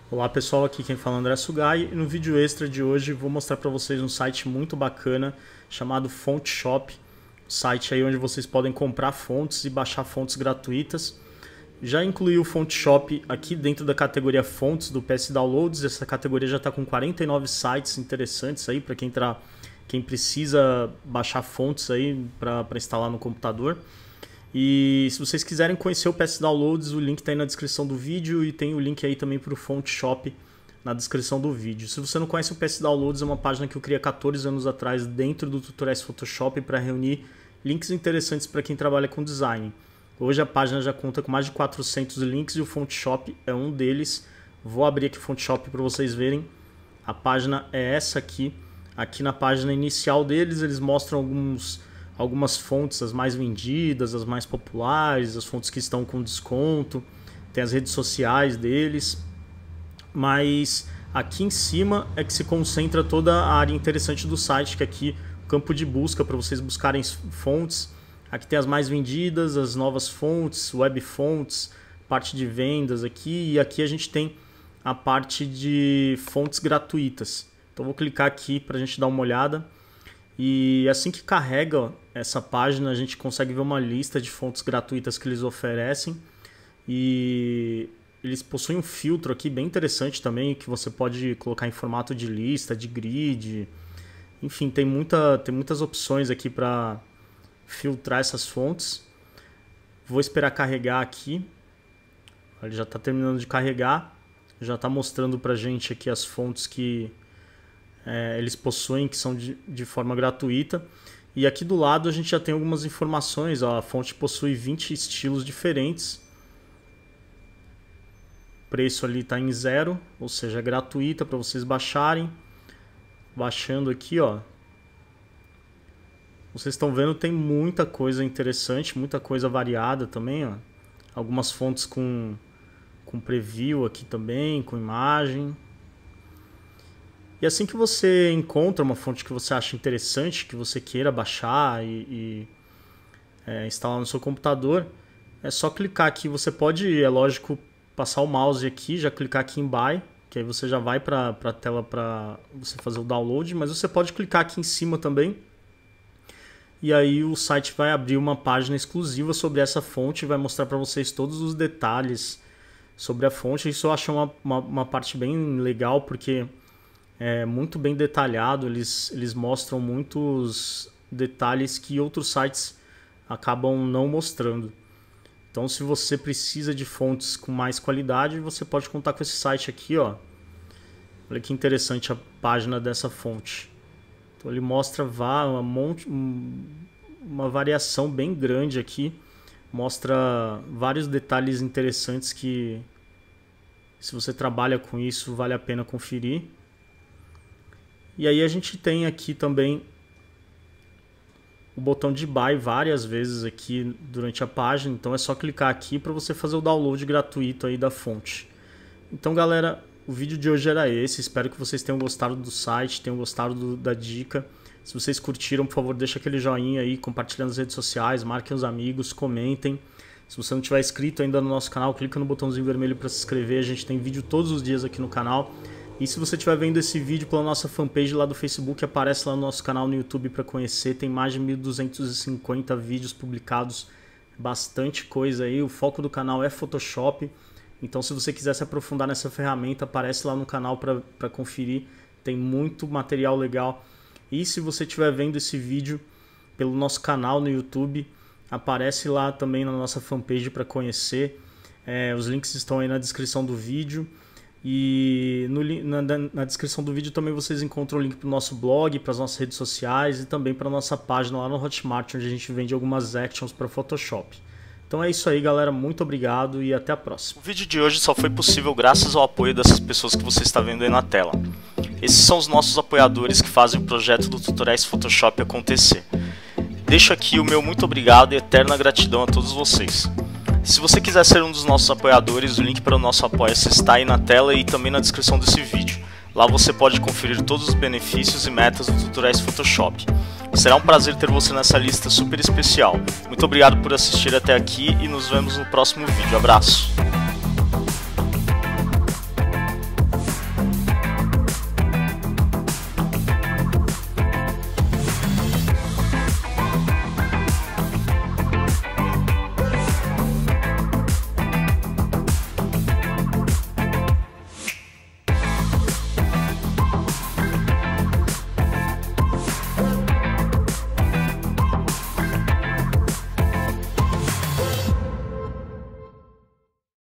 Olá pessoal, aqui quem fala é André Sugai e no vídeo extra de hoje vou mostrar para vocês um site muito bacana chamado Fontshop, um site aí onde vocês podem comprar fontes e baixar fontes gratuitas. Já incluí o Fontshop aqui dentro da categoria fontes do PS Downloads. Essa categoria já está com 49 sites interessantes aí para quem precisa baixar fontes aí para instalar no computador. E se vocês quiserem conhecer o PS Downloads, o link está aí na descrição do vídeo e tem o link aí também para o Fontshop na descrição do vídeo. Se você não conhece o PS Downloads, é uma página que eu criei há 14 anos atrás dentro do Tutoriais Photoshop para reunir links interessantes para quem trabalha com design. Hoje a página já conta com mais de 400 links e o Fontshop é um deles. Vou abrir aqui o Fontshop para vocês verem. A página é essa aqui. Aqui na página inicial deles, eles mostram algumas fontes, as mais vendidas, as mais populares, as fontes que estão com desconto, tem as redes sociais deles, mas aqui em cima é que se concentra toda a área interessante do site, que é aqui o campo de busca para vocês buscarem fontes. Aqui tem as mais vendidas, as novas fontes, web fontes, parte de vendas aqui, e aqui a gente tem a parte de fontes gratuitas. Então vou clicar aqui para a gente dar uma olhada. E assim que carrega essa página, a gente consegue ver uma lista de fontes gratuitas que eles oferecem. E eles possuem um filtro aqui bem interessante também, que você pode colocar em formato de lista, de grid. Enfim, tem muitas opções aqui para filtrar essas fontes. Vou esperar carregar aqui. Ele já está terminando de carregar. Já está mostrando para a gente aqui as fontes que eles possuem, que são de forma gratuita. E aqui do lado a gente já tem algumas informações. Ó, a fonte possui 20 estilos diferentes. O preço ali está em 0, ou seja, é gratuita para vocês baixarem. Baixando aqui, ó. Vocês estão vendo, tem muita coisa interessante, muita coisa variada também, ó. Algumas fontes com preview aqui também, com imagem. E assim que você encontra uma fonte que você acha interessante, que você queira baixar e instalar no seu computador, é só clicar aqui. Você pode, é lógico, passar o mouse aqui, já clicar aqui em Buy, que aí você já vai para a tela para você fazer o download, mas você pode clicar aqui em cima também. E aí o site vai abrir uma página exclusiva sobre essa fonte e vai mostrar para vocês todos os detalhes sobre a fonte. Isso eu acho uma parte bem legal, porque é muito bem detalhado, eles mostram muitos detalhes que outros sites acabam não mostrando. Então, se você precisa de fontes com mais qualidade, você pode contar com esse site aqui, ó. Olha que interessante a página dessa fonte. Então, ele mostra uma variação bem grande aqui, mostra vários detalhes interessantes que, se você trabalha com isso, vale a pena conferir. E aí a gente tem aqui também o botão de Buy várias vezes aqui durante a página. Então é só clicar aqui para você fazer o download gratuito aí da fonte. Então galera, o vídeo de hoje era esse. Espero que vocês tenham gostado do site, tenham gostado da dica. Se vocês curtiram, por favor, deixa aquele joinha aí, compartilha nas redes sociais, marquem os amigos, comentem. Se você não tiver inscrito ainda no nosso canal, clica no botãozinho vermelho para se inscrever. A gente tem vídeo todos os dias aqui no canal. E se você estiver vendo esse vídeo pela nossa fanpage lá do Facebook, aparece lá no nosso canal no YouTube para conhecer. Tem mais de 1.250 vídeos publicados, bastante coisa aí. O foco do canal é Photoshop, então se você quiser se aprofundar nessa ferramenta, aparece lá no canal para conferir. Tem muito material legal. E se você estiver vendo esse vídeo pelo nosso canal no YouTube, aparece lá também na nossa fanpage para conhecer. Os links estão aí na descrição do vídeo. E na descrição do vídeo também vocês encontram o link para o nosso blog, para as nossas redes sociais e também para a nossa página lá no Hotmart, onde a gente vende algumas actions para Photoshop. Então é isso aí, galera, muito obrigado e até a próxima. O vídeo de hoje só foi possível graças ao apoio dessas pessoas que você está vendo aí na tela. Esses são os nossos apoiadores que fazem o projeto do Tutoriais Photoshop acontecer. Deixo aqui o meu muito obrigado e eterna gratidão a todos vocês. Se você quiser ser um dos nossos apoiadores, o link para o nosso Apoia-se está aí na tela e também na descrição desse vídeo. Lá você pode conferir todos os benefícios e metas do Tutoriais Photoshop. Será um prazer ter você nessa lista super especial. Muito obrigado por assistir até aqui e nos vemos no próximo vídeo. Abraço!